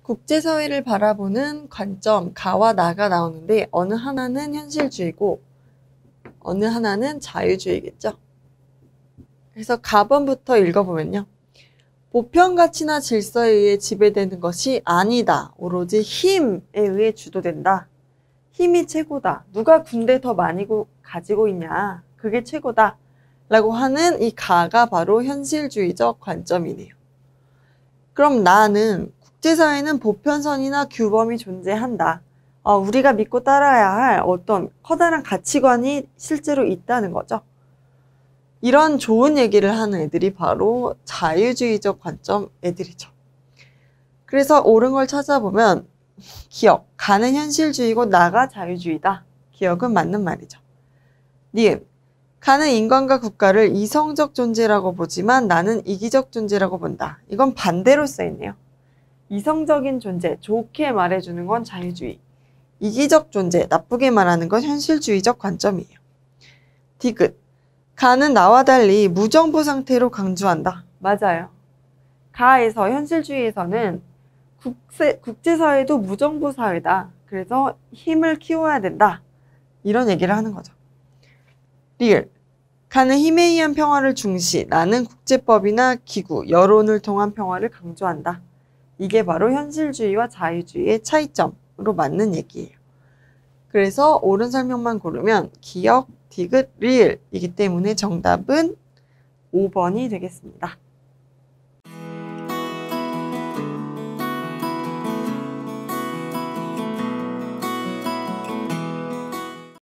국제사회를 바라보는 관점, 가와 나가 나오는데 어느 하나는 현실주의고 어느 하나는 자유주의겠죠. 그래서 가번부터 읽어보면요. 보편가치나 질서에 의해 지배되는 것이 아니다. 오로지 힘에 의해 주도된다. 힘이 최고다. 누가 군대 더 많이 가지고 있냐. 그게 최고다. 라고 하는 이 가가 바로 현실주의적 관점이네요. 그럼 나는 국제사회는 보편선이나 규범이 존재한다. 우리가 믿고 따라야 할 어떤 커다란 가치관이 실제로 있다는 거죠. 이런 좋은 얘기를 하는 애들이 바로 자유주의적 관점 애들이죠. 그래서 옳은 걸 찾아보면 기억, 가는 현실주의고 나가 자유주의다. 기억은 맞는 말이죠. 니은, 가는 인간과 국가를 이성적 존재라고 보지만 나는 이기적 존재라고 본다. 이건 반대로 써있네요. 이성적인 존재, 좋게 말해주는 건 자유주의. 이기적 존재, 나쁘게 말하는 건 현실주의적 관점이에요. 디귿, 가는 나와 달리 무정부 상태로 강조한다. 맞아요. 가에서 현실주의에서는 국제사회도 무정부 사회다. 그래서 힘을 키워야 된다. 이런 얘기를 하는 거죠. 리을, 가는 힘에 의한 평화를 중시, 나는 국제법이나 기구, 여론을 통한 평화를 강조한다. 이게 바로 현실주의와 자유주의의 차이점으로 맞는 얘기예요. 그래서 옳은 설명만 고르면 기억, 디귿, 리을이기 때문에 정답은 5번이 되겠습니다.